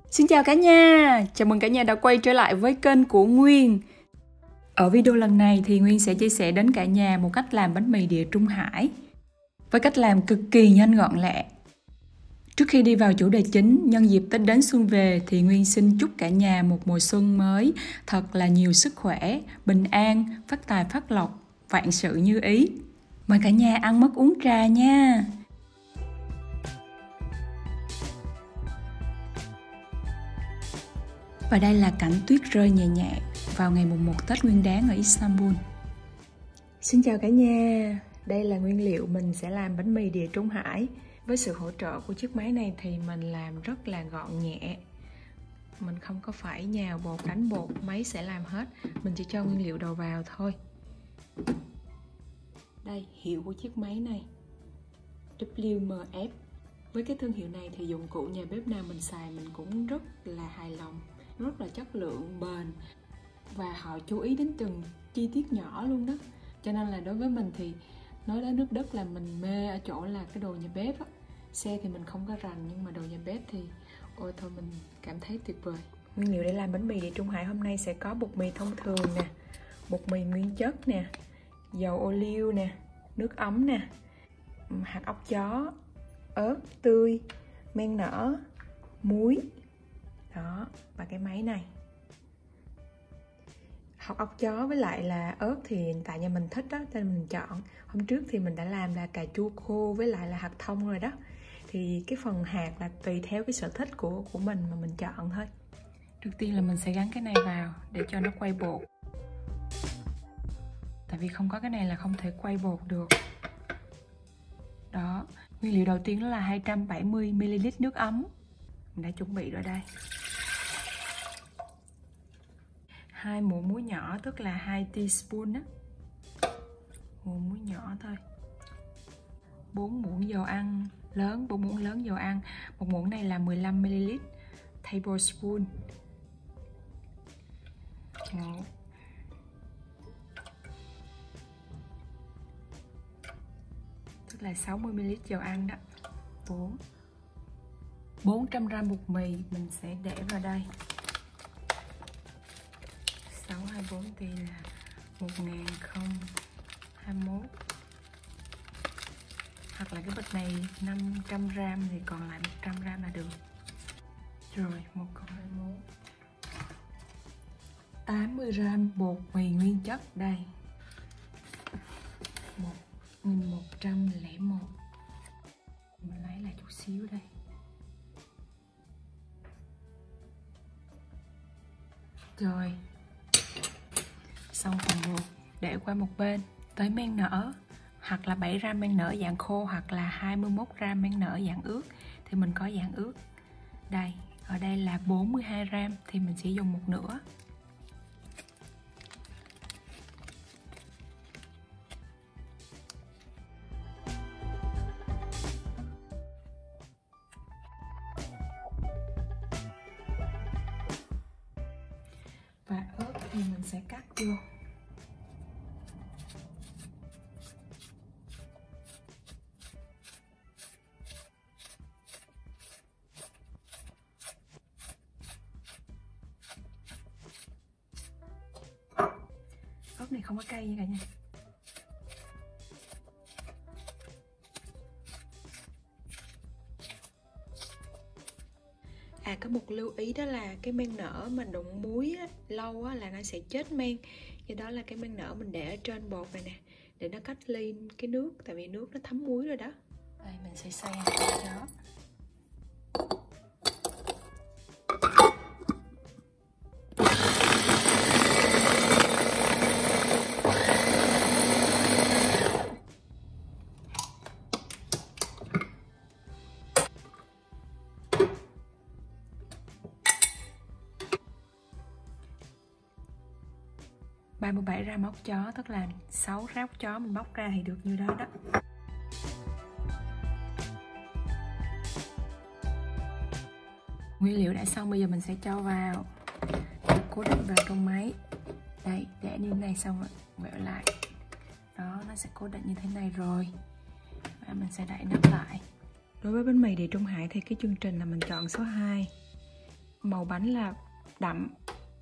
Xin chào cả nhà, chào mừng cả nhà đã quay trở lại với kênh của Nguyên. Ở video lần này thì Nguyên sẽ chia sẻ đến cả nhà một cách làm bánh mì địa Trung Hải với cách làm cực kỳ nhanh gọn lẹ. Trước khi đi vào chủ đề chính, nhân dịp Tết đến xuân về thì Nguyên xin chúc cả nhà một mùa xuân mới thật là nhiều sức khỏe, bình an, phát tài phát lộc, vạn sự như ý. Mời cả nhà ăn mứt uống trà nha. Và đây là cảnh tuyết rơi nhẹ nhẹ vào ngày mùng 1 Tết Nguyên Đán ở Istanbul. Xin chào cả nhà, đây là nguyên liệu mình sẽ làm bánh mì địa Trung Hải. Với sự hỗ trợ của chiếc máy này thì mình làm rất là gọn nhẹ. Mình không có phải nhào bột, đánh bột, máy sẽ làm hết. Mình chỉ cho nguyên liệu đầu vào thôi. Đây, hiệu của chiếc máy này WMF. Với cái thương hiệu này thì dụng cụ nhà bếp nào mình xài mình cũng rất là hài lòng, rất là chất lượng, bền. Và họ chú ý đến từng chi tiết nhỏ luôn đó. Cho nên là đối với mình thì nói đến nước Đức là mình mê ở chỗ là cái đồ nhà bếp á. Xe thì mình không có rành, nhưng mà đồ nhà bếp thì ôi thôi mình cảm thấy tuyệt vời. Nguyên liệu để làm bánh mì địa Trung Hải hôm nay sẽ có bột mì thông thường nè, bột mì nguyên chất nè, dầu ô liu nè, nước ấm nè, hạt óc chó, ớt tươi, men nở, muối. Đó, và cái máy này. Hạt óc chó với lại là ớt thì tại nhà mình thích đó nên mình chọn. Hôm trước thì mình đã làm là cà chua khô với lại là hạt thông rồi đó. Thì cái phần hạt là tùy theo cái sở thích của mình mà mình chọn thôi. Trước tiên là mình sẽ gắn cái này vào để cho nó quay bột. Tại vì không có cái này là không thể quay bột được. Đó, nguyên liệu đầu tiên đó là 270ml nước ấm. Mình đã chuẩn bị rồi đây. 2 muỗng muối nhỏ, tức là 2 teaspoon á. Muỗng muối nhỏ thôi. 4 muỗng dầu ăn lớn, 4 muỗng lớn dầu ăn. Một muỗng này là 15ml tablespoon. Tức là 60ml dầu ăn đó. 400g bột mì mình sẽ để vào đây. 624 thì là 1021. Hoặc là cái bịch này 500g thì còn lại 100g là được. Rồi, 121. 80g bột mì nguyên chất đây. 1101. Mình lấy lại chút xíu đây. Rồi. Xong phần bột để qua một bên. Tới men nở, hoặc là 7g men nở dạng khô hoặc là 21g men nở dạng ướt thì mình có dạng ướt. Đây, ở đây là 42g thì mình sẽ dùng một nửa. Và ớt thì mình sẽ cắt vô. Ớt này không có cay nha cả nhà. Có một lưu ý đó là cái men nở mà đụng muối á, lâu á, là nó sẽ chết men. Do đó là cái men nở mình để ở trên bột này nè, để nó cách ly cái nước, tại vì nước nó thấm muối rồi đó. Đây mình sẽ xay hạt đó. Ba 37g ốc chó, tức là 6 rau ốc chó mình bóc ra thì được như đó đó. Nguyên liệu đã xong, bây giờ mình sẽ cho vào, cố định vào trong máy. Đây, để như này xong rồi quẹo lại. Đó, nó sẽ cố định như thế này rồi. Và mình sẽ đậy nắp lại. Đối với bánh mì địa Trung Hải thì cái chương trình là mình chọn số 2. màu bánh là đậm.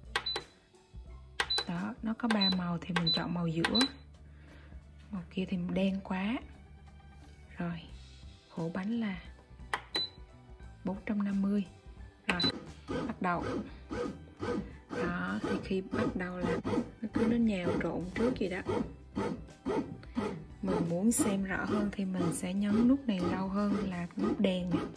Đó, nó có 3 màu thì mình chọn màu giữa. Màu kia thì đen quá. Rồi, khổ bánh là 450. Rồi, bắt đầu. Đó, thì khi bắt đầu là nó nhào trộn trước vậy đó. Mình muốn xem rõ hơn thì mình sẽ nhấn nút này lâu hơn là nút đèn nè.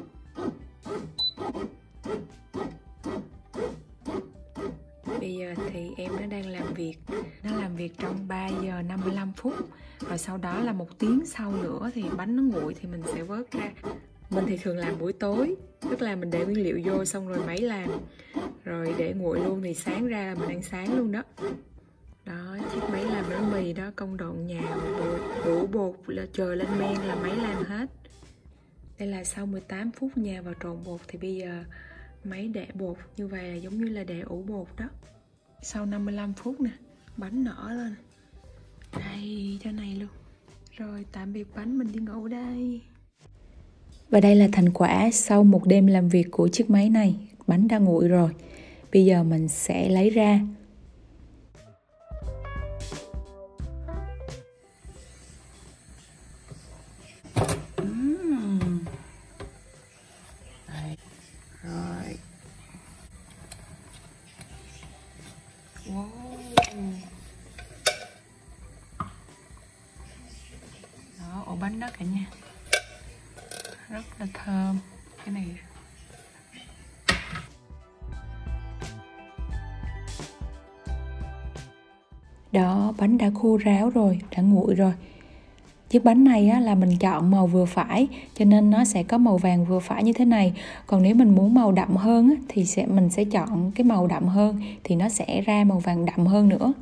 Bây giờ thì em nó đang làm việc. Nó làm việc trong 3 giờ 55 phút. Rồi sau đó là 1 tiếng sau nữa thì bánh nó nguội thì mình sẽ vớt ra. Mình thì thường làm buổi tối, tức là mình để nguyên liệu vô xong rồi máy làm. Rồi để nguội luôn thì sáng ra là mình ăn sáng luôn đó. Đó, chiếc máy làm bánh mì đó, công đoạn nhào đổ bột chờ lên men là máy làm hết. Đây là sau 18 phút nhào vào trộn bột thì bây giờ máy đẻ bột như vậy là giống như là đẻ ủ bột đó. Sau 55 phút nè, bánh nở lên. Đây, cho này luôn. Rồi tạm biệt bánh, mình đi ngủ đây. Và đây là thành quả sau một đêm làm việc của chiếc máy này. Bánh đã nguội rồi. Bây giờ mình sẽ lấy ra. Rồi. Wow. Đó, ổ bánh đó cả nhà. Rất là thơm. Cái này đó, bánh đã khô ráo rồi, đã nguội rồi. Chiếc bánh này á, là mình chọn màu vừa phải, cho nên nó sẽ có màu vàng vừa phải như thế này. Còn nếu mình muốn màu đậm hơn á, thì mình sẽ chọn cái màu đậm hơn, thì nó sẽ ra màu vàng đậm hơn nữa.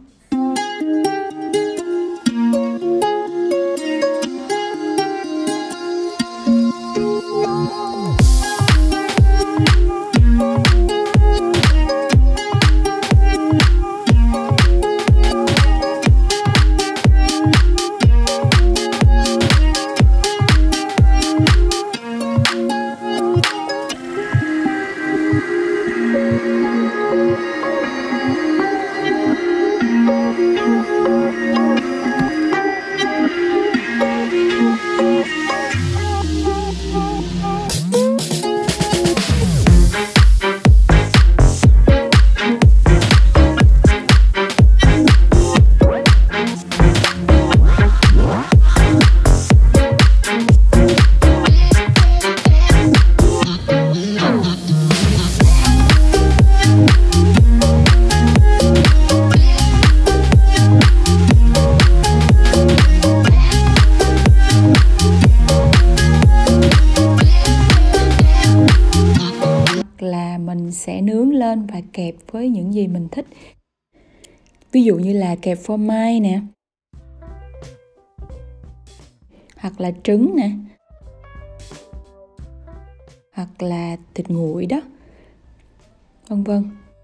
Là mình sẽ nướng lên và kẹp với những gì mình thích. Ví dụ như là kẹp phô mai nè, hoặc là trứng nè, hoặc là thịt nguội đó, vân vân.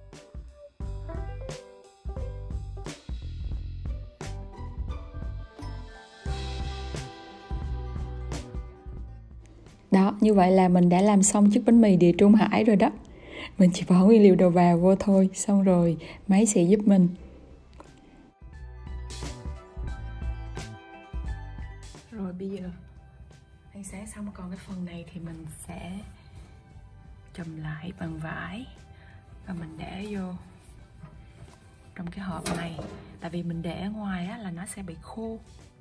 Đó, như vậy là mình đã làm xong chiếc bánh mì Địa Trung Hải rồi đó. Mình chỉ bỏ nguyên liệu đầu vào vô thôi, xong rồi máy sẽ giúp mình. Rồi bây giờ ăn sáng xong, còn cái phần này thì mình sẽ chùm lại bằng vải và mình để vô trong cái hộp này. Tại vì mình để ở ngoài á, là nó sẽ bị khô.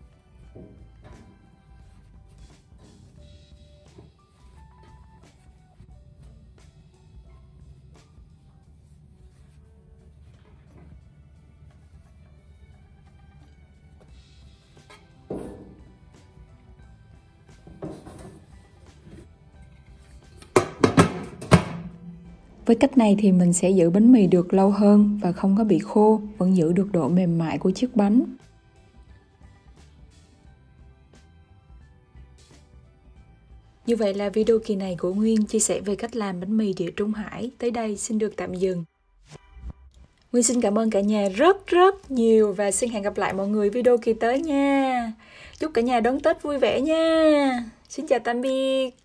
Với cách này thì mình sẽ giữ bánh mì được lâu hơn và không có bị khô, vẫn giữ được độ mềm mại của chiếc bánh. Như vậy là video kỳ này của Nguyên chia sẻ về cách làm bánh mì Địa Trung Hải tới đây xin được tạm dừng. Nguyên xin cảm ơn cả nhà rất nhiều và xin hẹn gặp lại mọi người video kỳ tới nha. Chúc cả nhà đón Tết vui vẻ nha. Xin chào tạm biệt.